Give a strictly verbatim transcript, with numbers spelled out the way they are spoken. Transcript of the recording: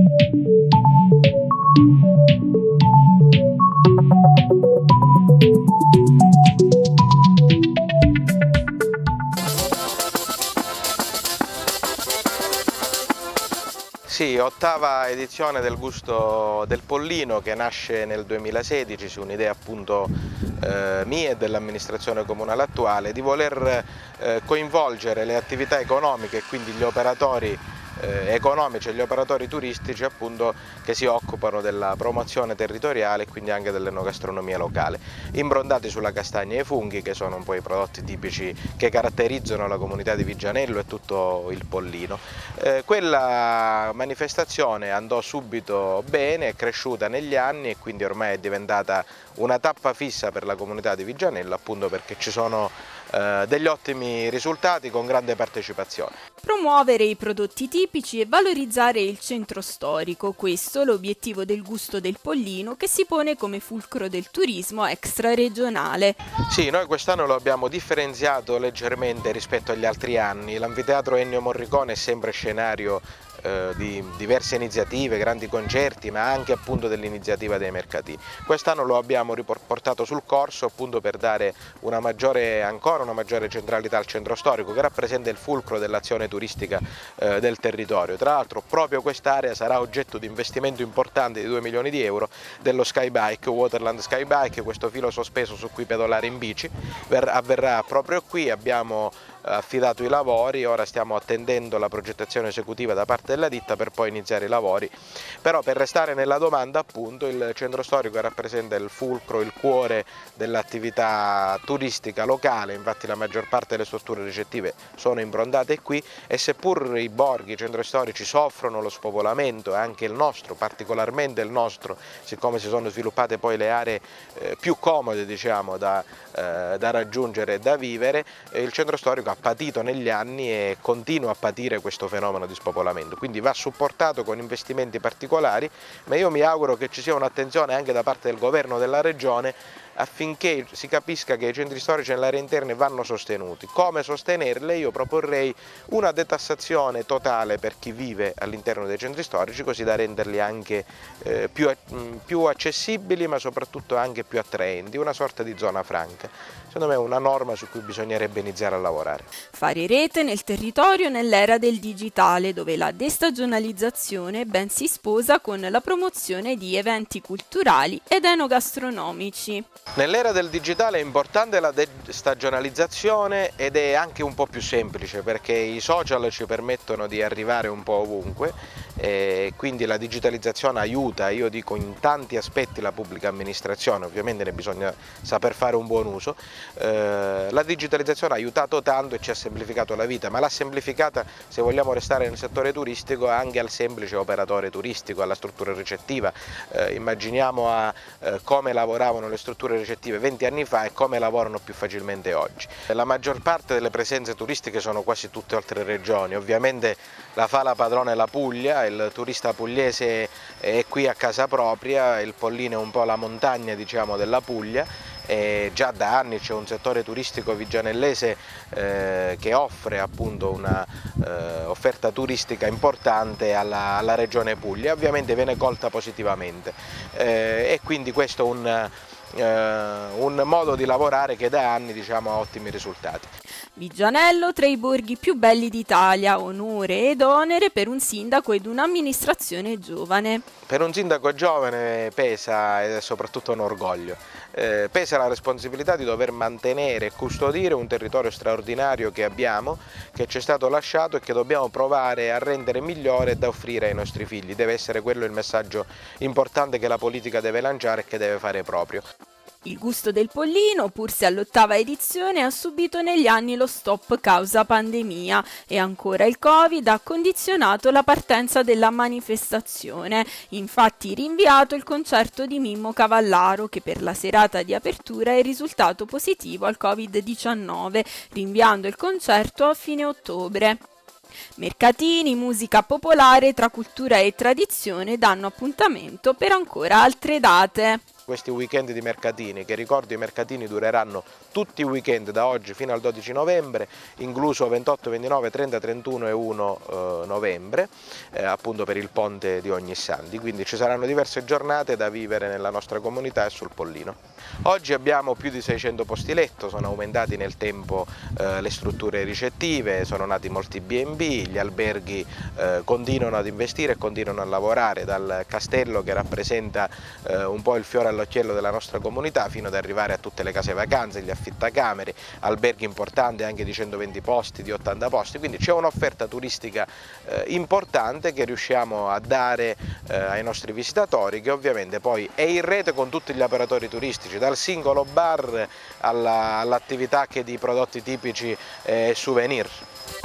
Sì, ottava edizione del Gusto del Pollino, che nasce nel duemilasedici su un'idea appunto eh, mia e dell'amministrazione comunale attuale di voler eh, coinvolgere le attività economiche e quindi gli operatori eh, economici e gli operatori turistici appunto che si occupano della promozione territoriale e quindi anche dell'enogastronomia locale, improntati sulla castagna e i funghi, che sono un po' i prodotti tipici che caratterizzano la comunità di Viggianello e tutto il Pollino. Eh, quella manifestazione andò subito bene, è cresciuta negli anni e quindi ormai è diventata una tappa fissa per la comunità di Viggianello, appunto perché ci sono eh, degli ottimi risultati con grande partecipazione. Promuovere i prodotti tipici e valorizzare il centro storico, questo è l'obiettivo del Gusto del Pollino, che si pone come fulcro del turismo extraregionale. Sì, noi quest'anno lo abbiamo differenziato leggermente rispetto agli altri anni. L'anfiteatro Ennio Morricone è sempre scenario eh, di diverse iniziative, grandi concerti, ma anche appunto dell'iniziativa dei mercatini. Quest'anno lo abbiamo riportato sul corso appunto per dare una maggiore, ancora una maggiore centralità al centro storico, che rappresenta il fulcro dell'azione turistica eh, del territorio. Tra l'altro proprio quest'area sarà oggetto di investimento importante di due milioni di euro dello Skybike, Waterland Skybike, questo filo sospeso su cui pedalare in bici, avverrà proprio qui. Abbiamo affidato i lavori, ora stiamo attendendo la progettazione esecutiva da parte della ditta per poi iniziare i lavori. Però, per restare nella domanda, appunto, il centro storico rappresenta il fulcro, il cuore dell'attività turistica locale, infatti la maggior parte delle strutture ricettive sono improntate qui, e seppur i borghi, i centri storici soffrono lo spopolamento, anche il nostro, particolarmente il nostro, siccome si sono sviluppate poi le aree eh, più comode, diciamo, da, eh, da raggiungere e da vivere, eh, il centro storico ha patito negli anni e continua a patire questo fenomeno di spopolamento, quindi va supportato con investimenti particolari, ma io mi auguro che ci sia un'attenzione anche da parte del governo della regione affinché si capisca che i centri storici nelle aree interne vanno sostenuti. Come sostenerle? Io proporrei una detassazione totale per chi vive all'interno dei centri storici, così da renderli anche eh, più, più accessibili, ma soprattutto anche più attraenti, una sorta di zona franca. Secondo me è una norma su cui bisognerebbe iniziare a lavorare. Fare rete nel territorio nell'era del digitale, dove la destagionalizzazione ben si sposa con la promozione di eventi culturali ed enogastronomici. Nell'era del digitale è importante la destagionalizzazione ed è anche un po' più semplice, perché i social ci permettono di arrivare un po' ovunque e quindi la digitalizzazione aiuta, io dico, in tanti aspetti la pubblica amministrazione, ovviamente ne bisogna saper fare un buon uso. Eh, la digitalizzazione ha aiutato tanto e ci ha semplificato la vita, ma l'ha semplificata, se vogliamo restare nel settore turistico, anche al semplice operatore turistico, alla struttura ricettiva. Eh, immaginiamo a eh, come lavoravano le strutture ricettive venti anni fa e come lavorano più facilmente oggi. La maggior parte delle presenze turistiche sono quasi tutte oltre regioni, ovviamente la fa la padrona è la Puglia, il turista pugliese è qui a casa propria, il Pollino è un po' la montagna, diciamo, della Puglia. E già da anni c'è un settore turistico viggianellese eh, che offre appunto una eh, offerta turistica importante alla, alla regione Puglia, ovviamente viene colta positivamente eh, e quindi questo è un, eh, un modo di lavorare che da anni, diciamo, ha ottimi risultati. Viggianello tra i borghi più belli d'Italia, onore ed onere per un sindaco ed un'amministrazione giovane. Per un sindaco giovane pesa ed è soprattutto un orgoglio. Eh, pesa la responsabilità di dover mantenere e custodire un territorio straordinario che abbiamo, che ci è stato lasciato e che dobbiamo provare a rendere migliore e da offrire ai nostri figli. Deve essere quello il messaggio importante che la politica deve lanciare e che deve fare proprio. Il Gusto del Pollino, pur se all'ottava edizione, ha subito negli anni lo stop causa pandemia e ancora il Covid ha condizionato la partenza della manifestazione. Infatti rinviato il concerto di Mimmo Cavallaro, che per la serata di apertura è risultato positivo al Covid diciannove, rinviando il concerto a fine ottobre. Mercatini, musica popolare tra cultura e tradizione danno appuntamento per ancora altre date. questi weekend di mercatini, che ricordo i mercatini dureranno tutti i weekend da oggi fino al dodici novembre, incluso ventotto, ventinove, trenta, trentuno e uno eh, novembre, eh, appunto per il ponte di Ognissanti, quindi ci saranno diverse giornate da vivere nella nostra comunità e sul Pollino. Oggi abbiamo più di seicento posti letto, sono aumentati nel tempo eh, le strutture ricettive, sono nati molti B and B, gli alberghi eh, continuano ad investire e continuano a lavorare, dal castello che rappresenta eh, un po' il fiore all'occhiello della nostra comunità fino ad arrivare a tutte le case vacanze, gli affittacamere, alberghi importanti anche di centoventi posti, di ottanta posti, quindi c'è un'offerta turistica eh, importante che riusciamo a dare eh, ai nostri visitatori, che ovviamente poi è in rete con tutti gli operatori turistici, dal singolo bar all'attività che di prodotti tipici e souvenir.